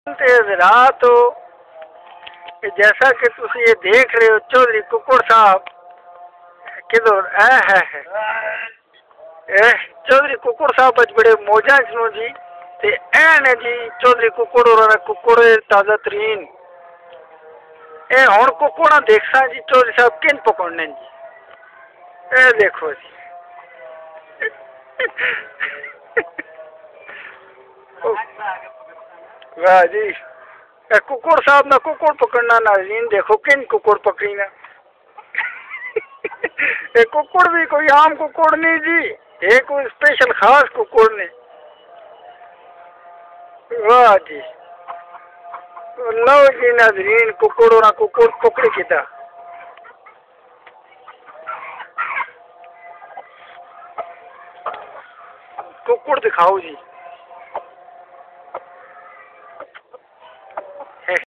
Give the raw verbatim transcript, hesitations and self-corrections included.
रात हो कि जैसा कि तुम ये देख रहे हो चौधरी कुकुड़ साहब किधर है है है चौधरी कुकुड़ साहब अज बड़े मौजा सुनो जी ते ऐन जी चौधरी कुकुड़ और कुकुड़ ताज़ा तरीन ए हुण कुकुड़ा देखसा जी चौधरी साहब किन पकड़ने जी ए देखो जी वाह जी कुकुड़ साहब ना कुकुड़ पकड़ना नाज़रीन देखो किन कुकुड़ पकड़ी ना ये कुकुड़ भी कोई आम कुकुड़ नहीं जी ये कोई स्पेशल खास कुकुड़ ने वाह जी लो जी नाज़रीन कुकुड़ और कुकुड़ पकड़ी किता कुकुड़ दिखाओ जी